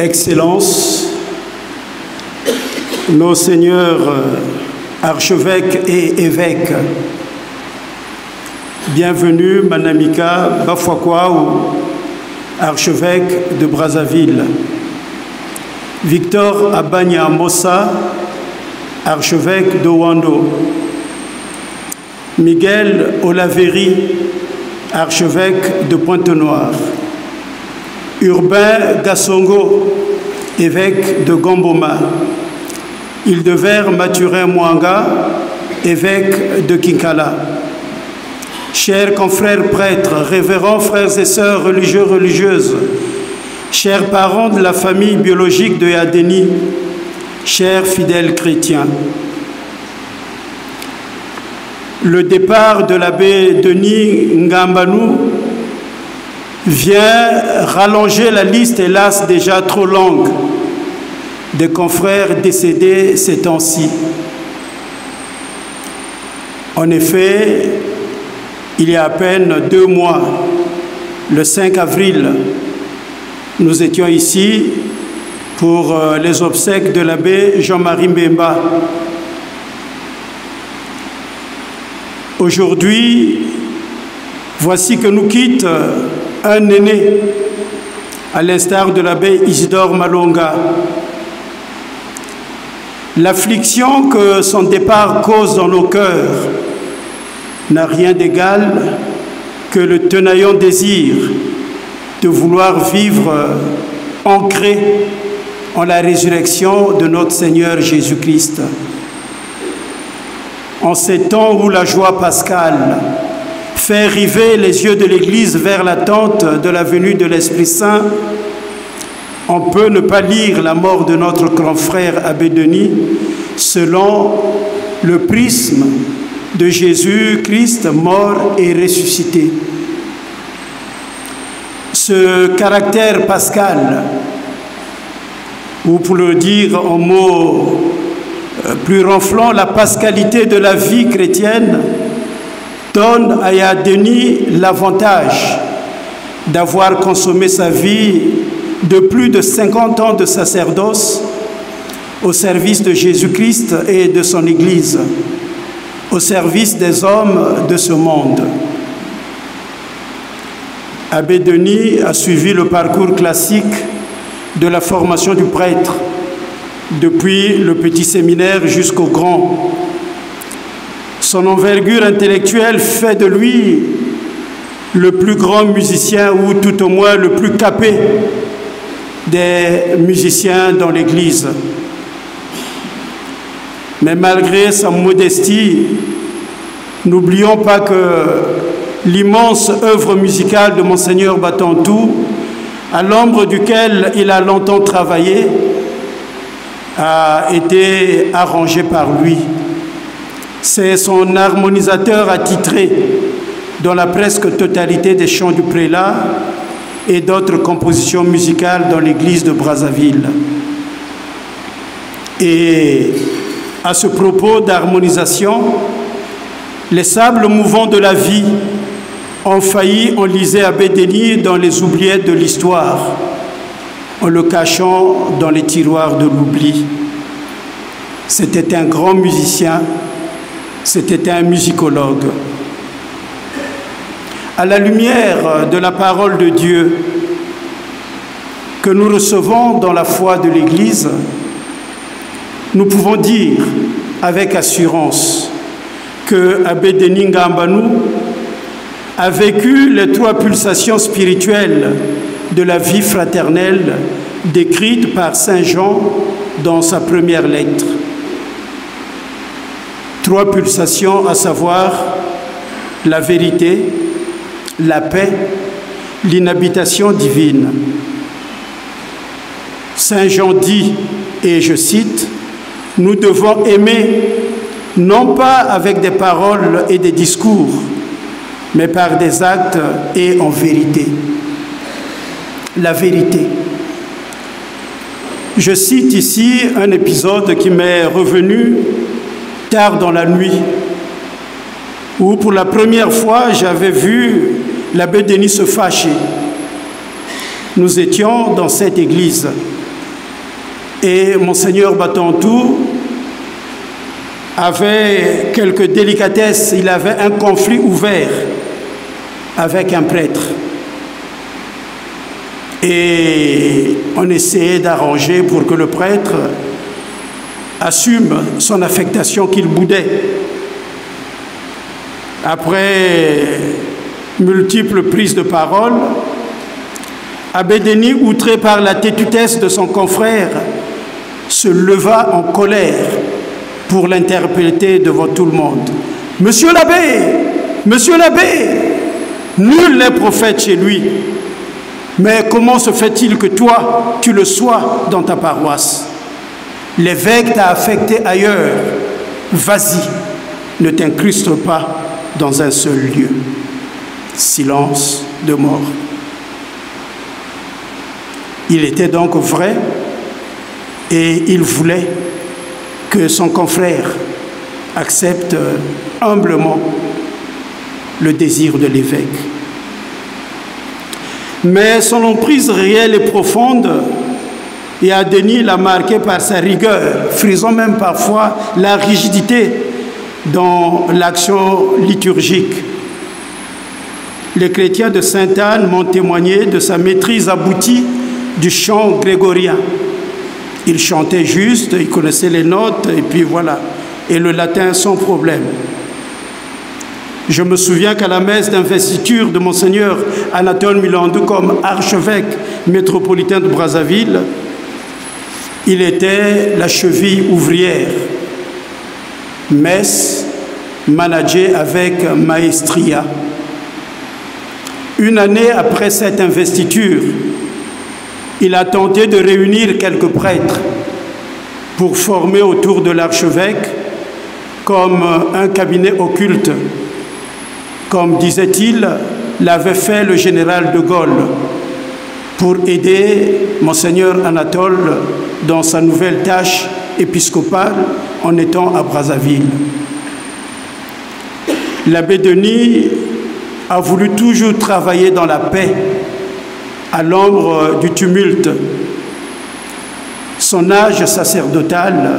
Excellences, nos seigneurs archevêques et évêques, bienvenue Manamika Bafouakouaou, archevêque de Brazzaville, Victor Abanya Mossa, archevêque de Wando, Miguel Olaveri, archevêque de Pointe-Noire, Urbain Gassongo, évêque de Gomboma, Hildevert Mathurin Mwanga, évêque de Kinkala. Chers confrères prêtres, révérends frères et sœurs religieux, religieuses, chers parents de la famille biologique de Yadeni, chers fidèles chrétiens, le départ de l'abbé Denis Ngambanou vient rallonger la liste, hélas déjà trop longue, des confrères décédés ces temps-ci. En effet, il y a à peine 2 mois, le 5 avril, nous étions ici pour les obsèques de l'abbé Jean-Marie Mbemba. Aujourd'hui, voici que nous quitte un aîné, à l'instar de l'abbé Isidore Malonga. L'affliction que son départ cause dans nos cœurs n'a rien d'égal que le tenaillant désir de vouloir vivre ancré en la résurrection de notre Seigneur Jésus-Christ. En ces temps où la joie pascale fait river les yeux de l'Église vers l'attente de la venue de l'Esprit Saint, on peut ne pas lire la mort de notre grand frère Abbé Denis selon le prisme de Jésus-Christ mort et ressuscité. Ce caractère pascal, ou pour le dire en mots plus ronflants, la pascalité de la vie chrétienne, donne à Yadeni l'avantage d'avoir consommé sa vie de plus de 50 ans de sacerdoce au service de Jésus-Christ et de son Église, au service des hommes de ce monde. Abbé Denis a suivi le parcours classique de la formation du prêtre, depuis le petit séminaire jusqu'au grand. Son envergure intellectuelle fait de lui le plus grand musicien, ou tout au moins le plus capé des musiciens dans l'Église. Mais malgré sa modestie, n'oublions pas que l'immense œuvre musicale de Monseigneur Batantou, à l'ombre duquel il a longtemps travaillé, a été arrangée par lui. C'est son harmonisateur attitré dans la presque totalité des chants du prélat et d'autres compositions musicales dans l'église de Brazzaville. Et à ce propos d'harmonisation, les sables mouvants de la vie ont failli enliser Abbé Denis dans les oubliettes de l'histoire, en le cachant dans les tiroirs de l'oubli. C'était un grand musicien, c'était un musicologue. À la lumière de la parole de Dieu que nous recevons dans la foi de l'Église, nous pouvons dire avec assurance que Abbé Denis Ngambanou a vécu les 3 pulsations spirituelles de la vie fraternelle décrites par Saint Jean dans sa première lettre. 3 pulsations, à savoir la vérité, la paix, l'inhabitation divine. Saint Jean dit, et je cite, « Nous devons aimer, non pas avec des paroles et des discours, mais par des actes et en vérité. » La vérité. Je cite ici un épisode qui m'est revenu tard dans la nuit, où pour la première fois j'avais vu l'abbé Denis se fâcher. Nous étions dans cette église Et Monseigneur Batantou avait quelques délicatesses, il avait un conflit ouvert avec un prêtre. Et on essayait d'arranger pour que le prêtre assume son affectation qu'il boudait. Après multiples prises de parole, Abbé Denis, outré par la têtutesse de son confrère, se leva en colère pour l'interpréter devant tout le monde. « Monsieur l'abbé, nul n'est prophète chez lui. Mais comment se fait-il que toi, tu le sois dans ta paroisse? L'évêque t'a affecté ailleurs. Vas-y, ne t'incruste pas dans un seul lieu. » Silence de mort. Il était donc vrai et il voulait que son confrère accepte humblement le désir de l'évêque. Mais son emprise réelle et profonde, et à Denis l'a marqué par sa rigueur, frisant même parfois la rigidité dans l'action liturgique. Les chrétiens de Sainte-Anne m'ont témoigné de sa maîtrise aboutie du chant grégorien. Il chantait juste, il connaissait les notes, et puis voilà. Et le latin sans problème. Je me souviens qu'à la messe d'investiture de Monseigneur Anatole Milandou comme archevêque métropolitain de Brazzaville, il était la cheville ouvrière. Messe managée avec maestria. Une année après cette investiture, il a tenté de réunir quelques prêtres pour former autour de l'archevêque comme un cabinet occulte, comme disait-il, l'avait fait le général de Gaulle pour aider Monseigneur Anatole dans sa nouvelle tâche épiscopale en étant à Brazzaville. L'abbé Denis a voulu toujours travailler dans la paix, à l'ombre du tumulte. Son âge sacerdotal,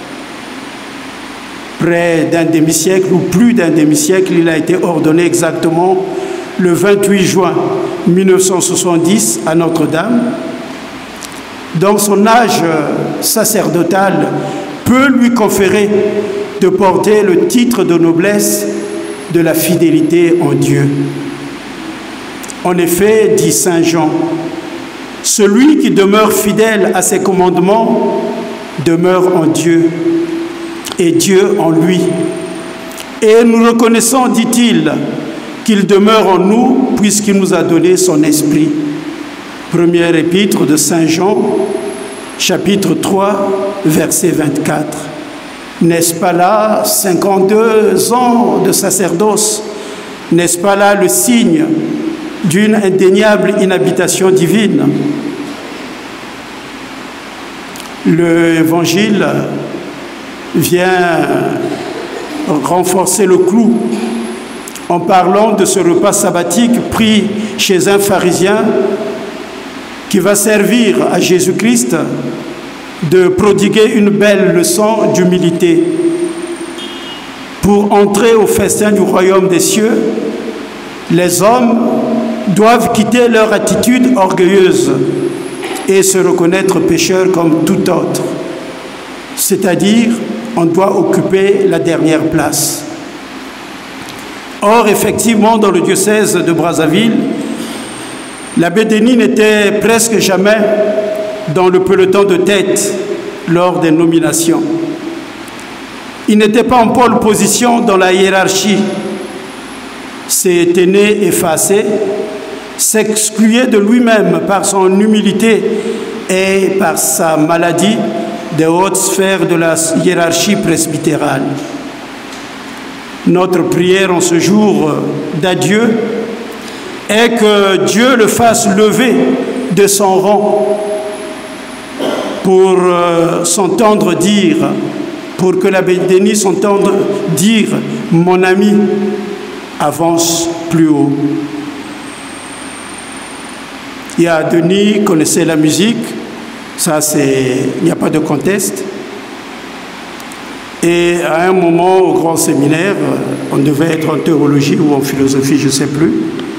près d'un demi-siècle ou plus d'un demi-siècle, il a été ordonné exactement le 28 juin 1970 à Notre-Dame. Donc son âge sacerdotal peut lui conférer de porter le titre de noblesse de la fidélité en Dieu. En effet, dit saint Jean, celui qui demeure fidèle à ses commandements demeure en Dieu et Dieu en lui. Et nous reconnaissons, dit-il, qu'il demeure en nous puisqu'il nous a donné son esprit. Première épître de saint Jean, chapitre 3, verset 24. N'est-ce pas là 52 ans de sacerdoce? N'est-ce pas là le signe d'une indéniable inhabitation divine? L'Évangile vient renforcer le clou en parlant de ce repas sabbatique pris chez un pharisien qui va servir à Jésus-Christ de prodiguer une belle leçon d'humilité. Pour entrer au festin du royaume des cieux, les hommes doivent quitter leur attitude orgueilleuse et se reconnaître pécheurs comme tout autre. C'est-à-dire, on doit occuper la dernière place. Or, effectivement, dans le diocèse de Brazzaville, l'abbé Denis n'était presque jamais dans le peloton de tête lors des nominations. Il n'était pas en pole position dans la hiérarchie. S'était né effacé, s'excluait de lui-même par son humilité et par sa maladie des hautes sphères de la hiérarchie presbytérale. Notre prière en ce jour d'adieu est que Dieu le fasse lever de son rang pour s'entendre dire, pour que l'abbé Denis s'entende dire « Mon ami, avance plus haut ». Et Denis connaissait la musique, Ça, il n'y a pas de conteste. Et à un moment, au grand séminaire, on devait être en théologie ou en philosophie, je ne sais plus.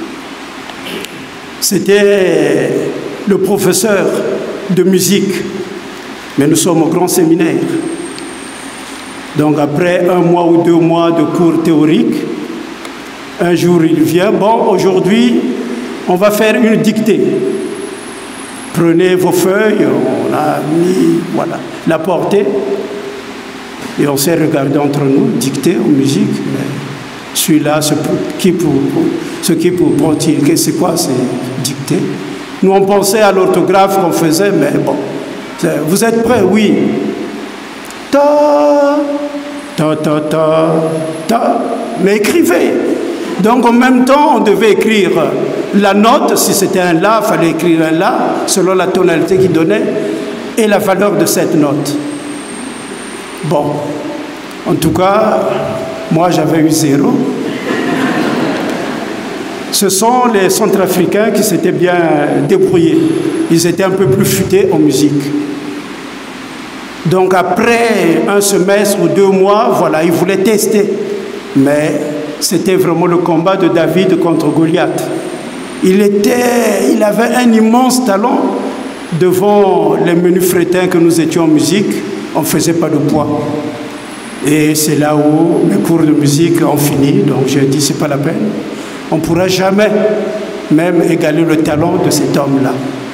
C'était le professeur de musique, mais nous sommes au grand séminaire. Donc après 1 mois ou 2 mois de cours théoriques, un jour il vient, bon, aujourd'hui, on va faire une dictée. Prenez vos feuilles, on a mis, voilà, la portée, et on s'est regardé entre nous, dictée en musique, mais celui-là, ce qui pour-t-il, c'est quoi, c'est dictée? Nous, on pensait à l'orthographe qu'on faisait, mais bon, vous êtes prêts? Oui. Ta, ta, ta, ta, ta, mais écrivez. Donc en même temps, on devait écrire la note, si c'était un La, il fallait écrire un La, selon la tonalité qu'il donnait, et la valeur de cette note. Bon, en tout cas, moi j'avais eu 0. Ce sont les Centrafricains qui s'étaient bien débrouillés. Ils étaient un peu plus futés en musique. Donc après 1 semestre ou 2 mois, voilà, ils voulaient tester. Mais c'était vraiment le combat de David contre Goliath. Il avait un immense talent devant les menus frétins que nous étions en musique. On ne faisait pas de poids. Et c'est là où mes cours de musique ont fini. Donc j'ai dit, c'est pas la peine. On ne pourra jamais même égaler le talent de cet homme-là.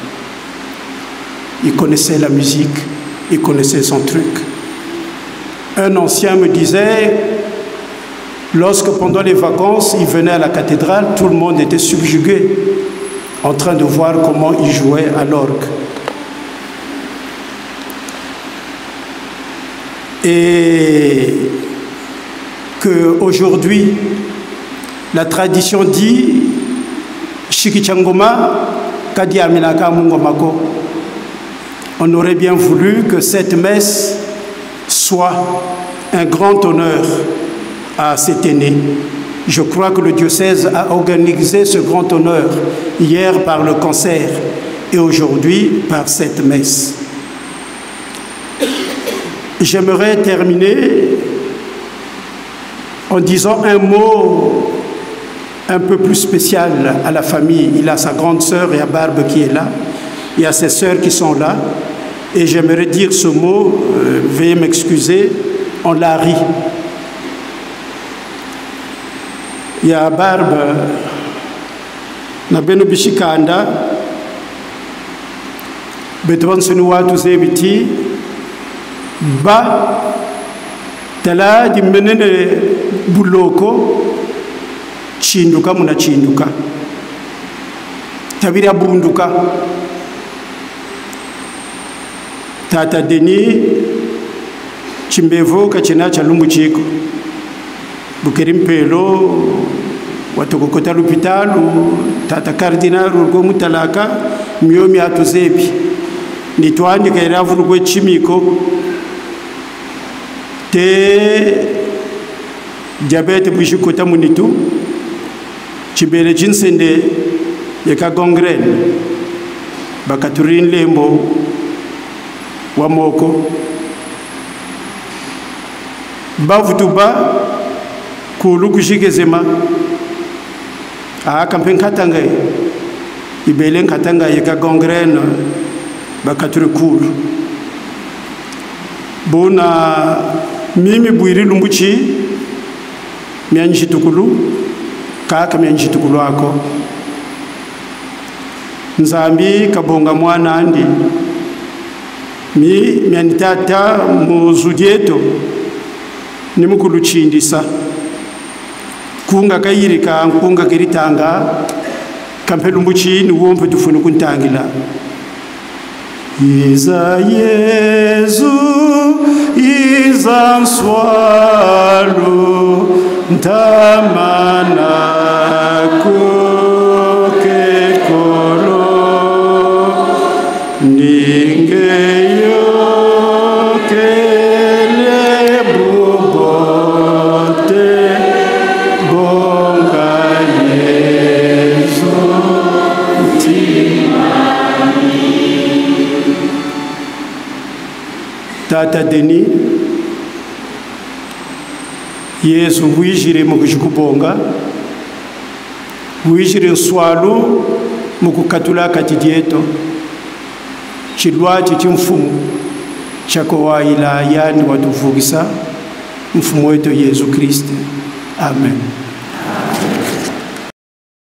Il connaissait la musique, il connaissait son truc. Un ancien me disait, lorsque pendant les vacances, il venait à la cathédrale, tout le monde était subjugué, en train de voir comment il jouait à l'orgue. Et qu'aujourd'hui, la tradition dit Shikichangoma Kadi Aminaka Mungomako. On aurait bien voulu que cette messe soit un grand honneur à cet aîné. Je crois que le diocèse a organisé ce grand honneur hier par le concert et aujourd'hui par cette messe. J'aimerais terminer en disant un mot un peu plus spécial à la famille. Il a sa grande sœur et à Barbe qui est là. Il y a ses sœurs qui sont là. Et j'aimerais dire ce mot, veuillez m'excuser, on l'a ri. Il y a Barbe, Nabeno Bishikanda, Betwan Senuatu Zebiti, Ba, Tala di Menene Buloko, Chinduka muna chinduka tabira bunduka tata Deni chimbevo kachina cha lumbu chiko bukerimpelo watokokota l'hôpitalu tata cardinal urgo mutalaka miomi atuzebi nitwandi kairavu rugwe chimiko te diabete bwishikota munitu chibele chinsende yaka gangrène bakaturin lembo wa moko bavutuba kulu kushigezema kampen katanga ibele katanga yaka gangrène bakaturi kulu bona mimi bwiri lumbuchi mianjitukulu kaka mianjitukulu ako nzambi kabonga mwana andi mianitata muzudieto nimukuluchindisa kunga kayirika nkunga kiritanga kampelumbuchi niwompe tufune kuntangila Iza Yesu iza nswalo ntamana koke kolo ningeyo kele bubote bonga Yesu timani Tata Denis Yesu wijire mu kujikubonga wijire nswalu mu kukatula kati dieto chilwachi chimfumu chako waila yani watuvugisa mfumu wetu Yesu Kristo. Amen.